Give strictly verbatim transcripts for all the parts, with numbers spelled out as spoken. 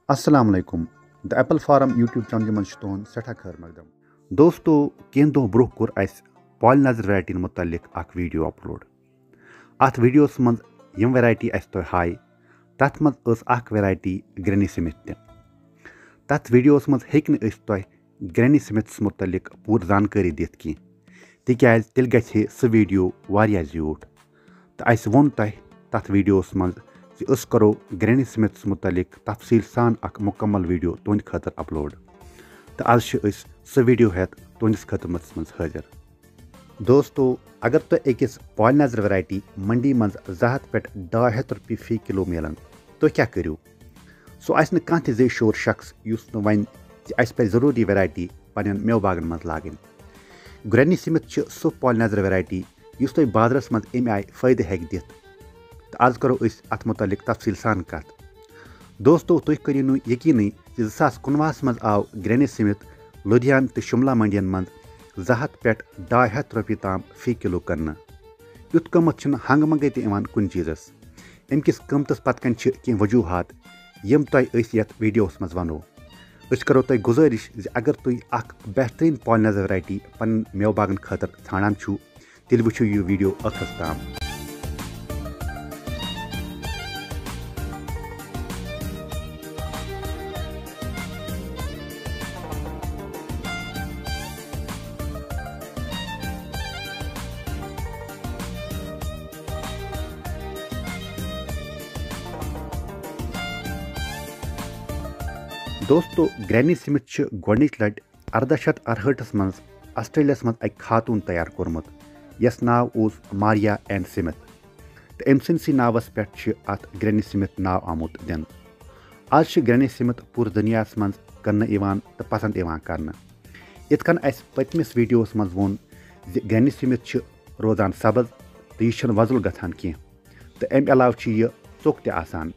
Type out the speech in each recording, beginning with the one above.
अस्सलाम वालेकुम the Apple Farm YouTube channel मन तुहद सठा खैर मकदम। दोस्तों कह दो ब्रोह कोर अस पॉलिनाइजर वैरायटी मुतलिक अख वीडियो अपलोड। अत वीडियोस मज यम वैरायटी अस तो हाय तथ मज अख वैरायटी ग्रैनी स्मिथ तथ वीडियोस मज हेक न अस तो ग्रैनी स्मिथस मुतलिक पूर जानकारी दित की तिकाज तेल गछे स वीडियो वारिया ज्यूट तो अस वोन तह तथ वीडियोस मज अस करो ग्रैनी स्मिथस मुतलिक तफसील सान अख मुकम्मल वीडियो तुंद खतर अपलोड तो आज स वीडियो हेत तुंदिस खदमत मज हाजिर। दोस्तों अगर तो अकिस पॉलिनाइजर वैरायटी मंडी मज जहत पे ढाई हथ रुपये फी किलो मिलान तो क्या करो सो आस न कह जे शोर शख्स युस न वन अस पे जरूरी वैरायटी पन मेव बागन मज लागन। ग्रैनी स्मिथ सह पॉलिनाइजर वैरायटी युस तुम बाजारस मज अम आय फायदे हेक दित तो आज करो अत मुतलिक तफसील सान कत। दोस्तों तुम करो नु यकीन जो सास कुनवास मज आव ग्रैनी स्मिथ लुधियान तो शिमला मंडियन मज जहत पे ढाई हथ रुपये ताम फी किलो करना। युत कमत हंग मंगे तन कुन चीज़स अमकिस कमतस पत कन कह वजूहत यम तुम यथ वीडियोस मज वनो। अस करो तुम गुजारिश अगर तुम अख बेहतरीन पॉलिनाइजर वैरायटी पन मेव बागन खतर छानान तेल वो यह वीडियो अखस ताम। दोस्तों ग्रैनी स्मिथ गोडनिच लट अर्दा शत अरहठस मज ऑस्ट्रेलिया मज अक खातून तैयार कोरमुत यस नाव ओस मारिया एंड स्मिथ तो अम सी नावस पे अत ग्रैनी स्मिथ नाव आमुत दिन। आज ग्रैनी स्मिथ पूर दुनिया मज कर तो पसंद कर इत कन अस पतमिस वीडियोस मज वोन ग्रैनी स्मिथ रोजान सब्ज तो यह वजुल गथान कह तो अम अलाव यह चोक त आसान।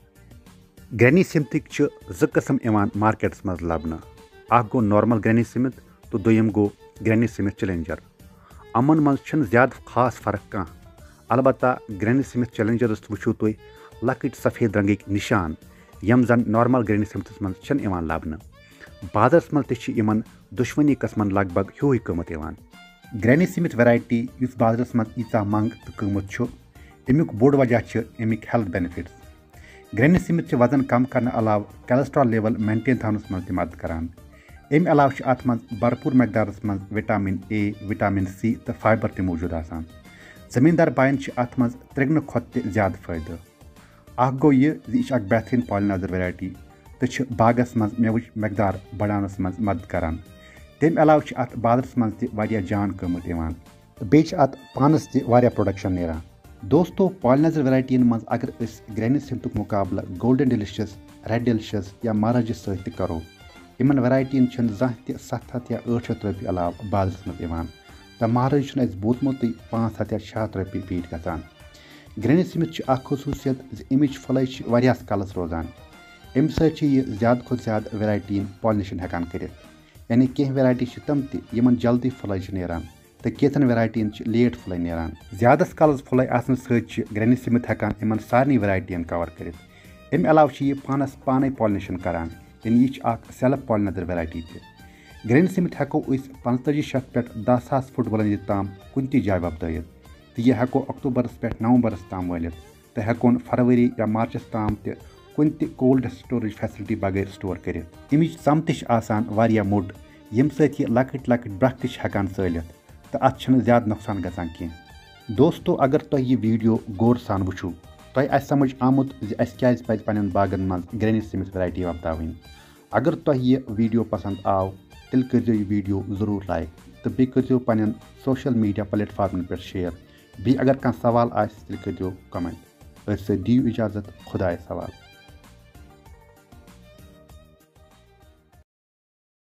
ग्रैनी स्मिथ ज कस्म इवान मार्केट्स मज लबन अख गो नॉर्मल ग्रैनी स्मिथ तो दोयम गो ग्रैनी स्मिथ चैलेंजर। अमन मज ज्यादा खास फर्क कह अलबत्ता ग्रैनी स्मिथ चैलेंजरस वो तुम लकट सफ़ेद रंगिक निशान यम जन नॉर्मल ग्रैनी स्मिथस मज लबन। बाजारस मज तमन दुश्मनी कस्मन लगभग ह्यू कीमत। ग्रैनी स्मिथ वैरायटी इस बाजारस मज ईचा मंग तो कीमत अमुक बोड़ वजह अमिक हेल्थ बेनिफिट्स। ग्रैनी स्मिथ वजन कम करने अलाव कोलेस्ट्रॉल लेवल मेंटेन थवनस मज मदद करान। अम अलाव अत मज भरपूर मकदारस मज विटामिन ए विटामिन सी तो फाइबर त मौजूद आसान। जमींदार बायन अत मज त्रिगन खुत ज्यादा फायदे। अख गो यह यह बेहतरीन पॉलिनाइजर वैरायटी तो बागस मज मेवच मकदार बढ़ानस मज मदद करान। तम अलाव अत बाजारस मज त जान कीमत तो बे अत पानस त प्रोडक्शन नेरान। दोस्तों पॉलिनाइजर वैरायटीन मज अगर अस ग्रैनी स्मिथ मुकाबला गोल्डन डिलिशियस रेड डिलिशियस या महाराज सत करो इन वैरायटीन जह त सत हथ या आठ हथ रुपये अलाव बाजारस मज तो महाराज बोतमुत पाँच हथ या छः हथ रुपये पीट गसान। ग्रैनी स्मिथ खसूसियत अमिच फुल वरियास कलस रोजान अम सह ज्यादा खुद ज्यादा वैरायटीन पॉलिनेशन हेकान कर यानी कह वैरायटी तम तमन जल्दी फुल नेरान तो केतन वैरायटीन लेट फुल नेरान। ज्यादस कलस फुल आसन सत ग्रैनी स्मिथ हेकान इन सारे वैरायटीन कवर कर। अम अलाव यह पानस पाने पॉलिनेशन करान यानी यह सेल्फ पॉलिनाइजर वैरायटी त। ग्रैनी स्मिथ हेको पंचतजी शत पे दह सास फुट बुलंदी ताम कुन जाय वपदायत तो यह हेको अक्टूबरस पे नवंबरस ताम वलित तो हेकोन फरवरी या मार्चस ताम त कुन कोल्ड स्टोरेज फैसिलिटी बगैर स्टोर कर। अमिच चम आसान वारिया मोड यम सत लकट लकट ब्रख हेकान सलित तो अत ज्यादा नुकसान गसान कह। दोस्तों अगर तुम यह वीडियो गौर सान वो तुम आस समझ आमुत क्या पन बागन मज ग्रैनी स्मिथ वैरायटी वपदावन। अगर तुम यह वीडियो पसंद आव तेल कर यह वीडियो जरूर लाइक तो बे कर पन सोशल मीडिया प्लेटफार्मन पे शेयर। बी अगर कह सवाल तेल कर कमेंट। दियो इजाजत खुदाए सवाल।